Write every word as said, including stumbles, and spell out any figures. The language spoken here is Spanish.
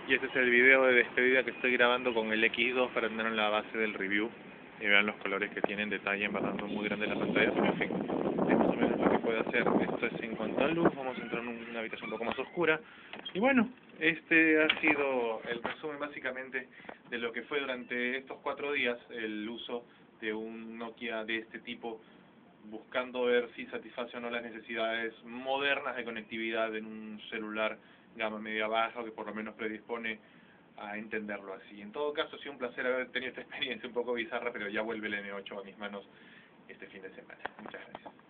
Y este es el video de despedida que estoy grabando con el equis dos para tener en la base del review. Y vean los colores que tiene en detalle, en verdad no es muy grande la pantalla, pero en fin, es más o menos lo que puede hacer. Esto es en cuanto a luz, vamos a entrar en una habitación un poco más oscura. Y bueno, este ha sido el resumen básicamente de lo que fue durante estos cuatro días el uso de un Nokia de este tipo, buscando ver si satisface o no las necesidades modernas de conectividad en un celular gama media baja, o que por lo menos predispone a entenderlo así. En todo caso, ha sido un placer haber tenido esta experiencia un poco bizarra, pero ya vuelve el ene ocho a mis manos este fin de semana. Muchas gracias.